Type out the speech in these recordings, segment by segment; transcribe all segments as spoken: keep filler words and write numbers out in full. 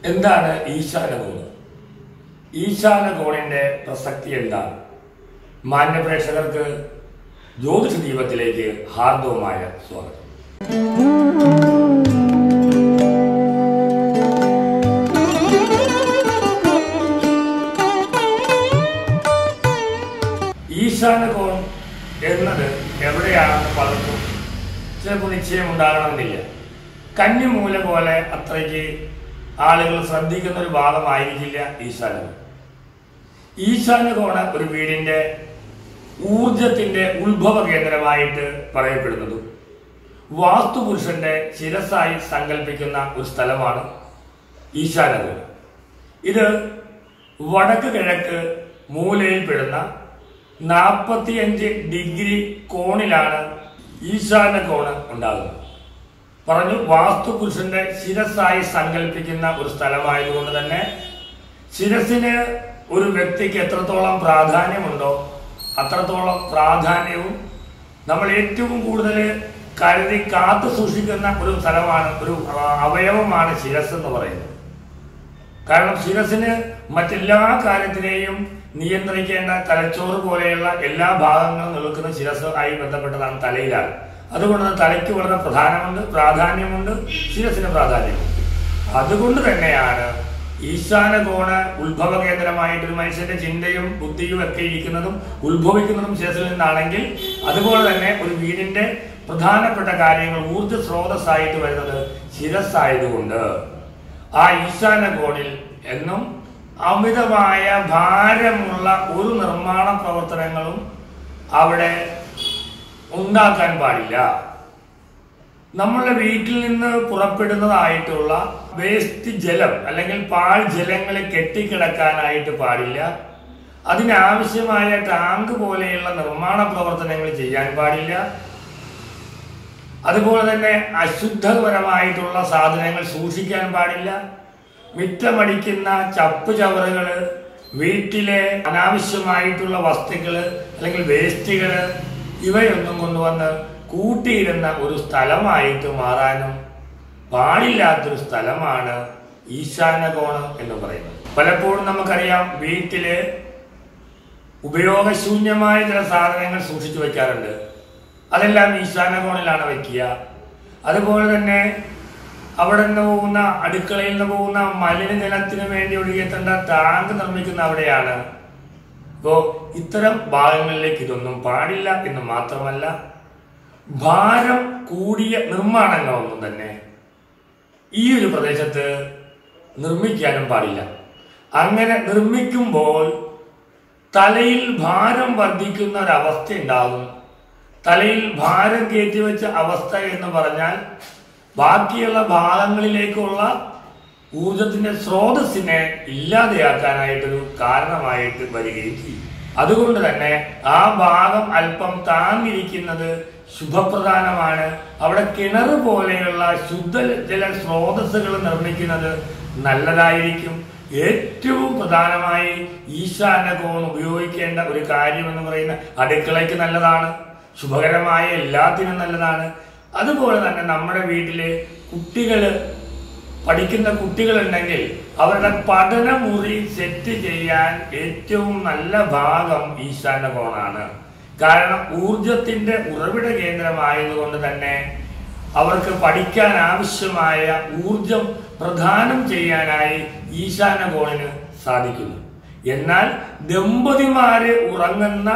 എന്താണ് ഈശാനകോണ്? ഈശാനകോണിന്റെ പ്രസക്തി എന്താണ്? മാന്യ പ്രേക്ഷകർക്ക് ജ്യോതിഷ ദീപത്തിലേക്ക് ഹാർദവമായ സ്വാഗതം. ഈശാനകോൺ എന്നത് എവിടെയാണെന്ന് പലർക്കും ചിലപ്പോൾ നിശ്ചയം ഉണ്ടാകണമെന്നില്ല. കന്നിമൂല പോലെ അത്രയ്ക്ക് ആളുകൾ ശ്രദ്ധിക്കുന്ന ഒരു ഭാഗമായിരിക്കില്ല ഈശാനകോൺ. ഈശാനകോണ് ഒരു വീടിന്റെ ഊർജത്തിന്റെ ഉത്ഭവ കേന്ദ്രമായിട്ട് പറയപ്പെടുന്നതും വാസ്തുപുരുഷന്റെ ശിരസായി സങ്കല്പിക്കുന്ന ഒരു സ്ഥലമാണ് ഈശാനകോൺ. ഇത് വടക്ക് കിഴക്ക് മൂലയിൽപ്പെടുന്ന നാൽപ്പത്തിയഞ്ച് ഡിഗ്രി കോണിലാണ് ഈശാനകോണ് ഉണ്ടാകുന്നത്. പറഞ്ഞു, വാസ്തുപുരുഷന്റെ ശിരസായി സങ്കല്പിക്കുന്ന ഒരു സ്ഥലമായതുകൊണ്ട് തന്നെ ശിരസിന് ഒരു വ്യക്തിക്ക് എത്രത്തോളം പ്രാധാന്യമുണ്ടോ അത്രത്തോളം പ്രാധാന്യവും നമ്മൾ ഏറ്റവും കൂടുതൽ കരുതി കാത്തു സൂക്ഷിക്കുന്ന ഒരു സ്ഥലമാണ്, ഒരു അവയവമാണ് ശിരസ് എന്ന് പറയുന്നത്. കാരണം ശിരസിന് മറ്റെല്ലാ കാര്യത്തിനെയും നിയന്ത്രിക്കേണ്ട തലച്ചോറ് പോലെയുള്ള എല്ലാ ഭാഗങ്ങളും നിൽക്കുന്ന ശിരസ് ആയി ബന്ധപ്പെട്ടതാണ്, തലയിലാണ്. അതുകൊണ്ട് തലയ്ക്ക് വളരെ പ്രധാനമുണ്ട്, പ്രാധാന്യമുണ്ട്, ശിരസിന് പ്രാധാന്യമുണ്ട്. അതുകൊണ്ട് തന്നെയാണ് ഈശാനകോണ് ഉത്ഭവ കേന്ദ്രമായിട്ട് ഒരു മനുഷ്യന്റെ ചിന്തയും ബുദ്ധിയും ഒക്കെ ഇരിക്കുന്നതും ഉത്ഭവിക്കുന്നതും ശിരസിൽ നിന്നാണെങ്കിൽ, അതുപോലെ തന്നെ ഒരു വീടിന്റെ പ്രധാനപ്പെട്ട കാര്യങ്ങൾ ഊർജ സ്രോതസ്സായിട്ട് വരുന്നത് ശിരസ്സായതുകൊണ്ട് ആ ഈശാനകോണിൽ എന്നും അമിതമായ ഭാരമുള്ള ഒരു നിർമ്മാണ പ്രവർത്തനങ്ങളും അവിടെ ഉണ്ടാക്കാൻ പാടില്ല. നമ്മളുടെ വീട്ടിൽ നിന്ന് പുറപ്പെടുന്നതായിട്ടുള്ള വേസ്റ്റ് ജലം അല്ലെങ്കിൽ പാഴ് ജലങ്ങൾ കെട്ടിക്കിടക്കാനായിട്ട് പാടില്ല. അതിനാവശ്യമായ ടാങ്ക് പോലെയുള്ള നിർമ്മാണ പ്രവർത്തനങ്ങൾ ചെയ്യാൻ പാടില്ല. അതുപോലെ തന്നെ അശുദ്ധപരമായിട്ടുള്ള സാധനങ്ങൾ സൂക്ഷിക്കാൻ പാടില്ല. മിറ്റമടിക്കുന്ന ചപ്പ് ചവറുകള്, വീട്ടിലെ അനാവശ്യമായിട്ടുള്ള വസ്തുക്കള് അല്ലെങ്കിൽ വേസ്റ്റുകള് ഇവയൊന്നും കൊണ്ടുവന്ന് കൂട്ടിയിടുന്ന ഒരു സ്ഥലമായിട്ട് മാറാനും പാടില്ലാത്തൊരു സ്ഥലമാണ് ഈശാനകോണ് എന്ന് പറയുന്നത്. പലപ്പോഴും നമുക്കറിയാം, വീട്ടില് ഉപയോഗശൂന്യമായ ചില സാധനങ്ങൾ സൂക്ഷിച്ചു വെക്കാറുണ്ട്. അതെല്ലാം ഈശാനകോണിലാണ് വെക്കുക. അതുപോലെ തന്നെ അവിടെ നിന്ന് പോകുന്ന അടുക്കളയിൽ നിന്ന് പോകുന്ന മലിനജലത്തിന് വേണ്ടി ഒഴുകിയെത്തേണ്ട ടാങ്ക് നിർമ്മിക്കുന്ന അവിടെയാണ്. അപ്പോ ഇത്തരം ഭാഗങ്ങളിലേക്ക് ഇതൊന്നും പാടില്ല എന്ന് മാത്രമല്ല, ഭാരം കൂടിയ നിർമ്മാണങ്ങളൊന്നും തന്നെ ഈ ഒരു പ്രദേശത്ത് നിർമ്മിക്കാനും പാടില്ല. അങ്ങനെ നിർമ്മിക്കുമ്പോൾ തലയിൽ ഭാരം വർദ്ധിക്കുന്ന ഒരവസ്ഥ ഉണ്ടാകും. തലയിൽ ഭാരം കയറ്റിവെച്ച അവസ്ഥ എന്ന് പറഞ്ഞാൽ ബാക്കിയുള്ള ഭാഗങ്ങളിലേക്കുള്ള ഊർജത്തിന്റെ സ്രോതസ്സിനെ ഇല്ലാതെയാക്കാനായിട്ടൊരു കാരണമായിട്ട് വരികയും ചെയ്യും. അതുകൊണ്ട് തന്നെ ആ ഭാഗം അല്പം താങ്ങിരിക്കുന്നത് ശുഭപ്രധാനമാണ്. അവിടെ കിണർ പോലെയുള്ള ശുദ്ധജല സ്രോതസ്സുകൾ നിർമ്മിക്കുന്നത് നല്ലതായിരിക്കും. ഏറ്റവും പ്രധാനമായി ഈശാനകോൺ ഉപയോഗിക്കേണ്ട ഒരു കാര്യം എന്ന് പറയുന്ന അടുക്കളയ്ക്ക് നല്ലതാണ്, ശുഭകരമായ എല്ലാത്തിനും നല്ലതാണ്. അതുപോലെ തന്നെ നമ്മുടെ വീട്ടിലെ കുട്ടികള് പഠിക്കുന്ന കുട്ടികളുണ്ടെങ്കിൽ അവരുടെ പഠനമുറി സെറ്റ് ചെയ്യാൻ ഏറ്റവും നല്ല ഭാഗം ഈശാനകോണാണ്. കാരണം ഊർജത്തിന്റെ ഉറവിട കേന്ദ്രമായതുകൊണ്ട് തന്നെ അവർക്ക് പഠിക്കാൻ ആവശ്യമായ ഊർജം പ്രദാനം ചെയ്യാനായി ഈശാനകോണിന് സാധിക്കുന്നു. എന്നാൽ ദമ്പതിമാര് ഉറങ്ങുന്ന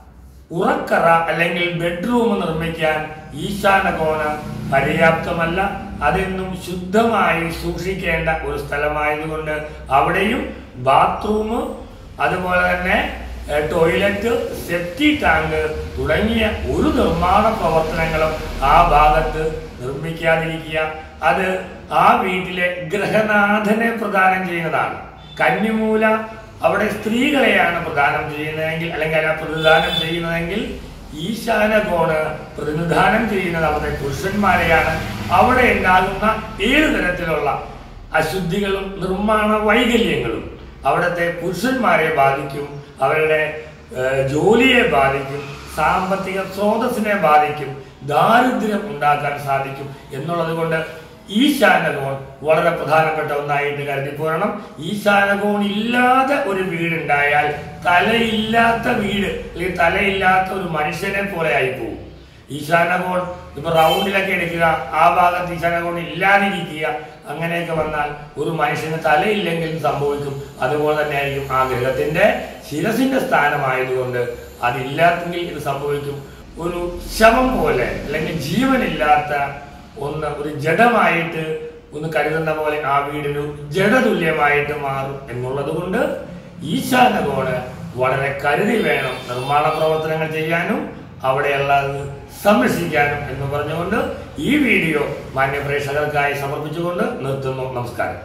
ഉറക്കറ അല്ലെങ്കിൽ ബെഡ്റൂം നിർമ്മിക്കാൻ ഈശാനകോണ് പര്യാപ്തമല്ല. അതെന്നും ശുദ്ധമായി സൂക്ഷിക്കേണ്ട ഒരു സ്ഥലമായതുകൊണ്ട് അവിടെയും ബാത്റൂം, അതുപോലെ തന്നെ ടോയ്ലറ്റ്, സെപ്റ്റി ടാങ്ക് തുടങ്ങിയ ഒരു നിർമ്മാണ പ്രവർത്തനങ്ങളും ആ ഭാഗത്ത് നിർമ്മിക്കാതിരിക്കുക. അത് ആ വീട്ടിലെ ഗ്രഹനാഥനെ പ്രദാനം ചെയ്യുന്നതാണ്. കന്നിമൂല അവിടെ സ്ത്രീകളെയാണ് പ്രദാനം ചെയ്യുന്നതെങ്കിൽ അല്ലെങ്കിൽ അല്ല പ്രതിദാനം ചെയ്യുന്നതെങ്കിൽ ഈശാനകോണ് പ്രതിനിധാനം ചെയ്യുന്നത് അവിടെ പുരുഷന്മാരെയാണ്. അവിടെ ഉണ്ടാകുന്ന ഏതു തരത്തിലുള്ള അശുദ്ധികളും നിർമ്മാണ വൈകല്യങ്ങളും അവിടുത്തെ പുരുഷന്മാരെ ബാധിക്കും, അവരുടെ ജോലിയെ ബാധിക്കും, സാമ്പത്തിക സ്രോതസ്സിനെ ബാധിക്കും, ദാരിദ്ര്യം ഉണ്ടാക്കാൻ സാധിക്കും എന്നുള്ളത് കൊണ്ട് ഈശാനകോൺ വളരെ പ്രധാനപ്പെട്ട ഒന്നായിട്ട് കരുതി പോരണം. ഈശാനകോൺ ഇല്ലാതെ ഒരു വീടുണ്ടായാൽ തലയില്ലാത്ത വീട് അല്ലെങ്കിൽ തലയില്ലാത്ത ഒരു മനുഷ്യനെ പോലെ ആയി പോകും. ഈശാനകോൺ ഇപ്പൊ റൗണ്ടിലൊക്കെ എടുക്കുക, ആ ഭാഗത്ത് ഈശാനകോൺ ഇല്ലാതിരിക്കുക, അങ്ങനെയൊക്കെ വന്നാൽ ഒരു മനുഷ്യന് തലയില്ലെങ്കിലും സംഭവിക്കും. അതുപോലെ തന്നെ ആയിരിക്കും ആ ഗ്രഹത്തിന്റെ ശിരസിന്റെ സ്ഥാനമായതുകൊണ്ട് അതില്ലാത്തെങ്കിൽ ഇത് സംഭവിക്കും. ഒരു ശവം പോലെ അല്ലെങ്കിൽ ജീവനില്ലാത്ത ഒന്ന് ഒരു ജഡമായിട്ട് ഒന്ന് കരുതുന്ന പോലെ ആ വീടൊരു ജഡതുല്യമായിട്ട് മാറും എന്നുള്ളത് കൊണ്ട് ഈശാനകോണ് വളരെ കരുതി വേണം നിർമ്മാണ പ്രവർത്തനങ്ങൾ ചെയ്യാനും അവിടെയുള്ളത് സംരക്ഷിക്കാനും എന്ന് പറഞ്ഞുകൊണ്ട് ഈ വീഡിയോ മാന്യ പ്രേക്ഷകർക്കായി സമർപ്പിച്ചുകൊണ്ട് നിർത്തുന്നു. നമസ്കാരം.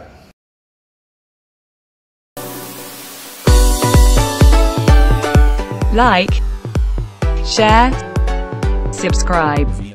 Like, share, subscribe.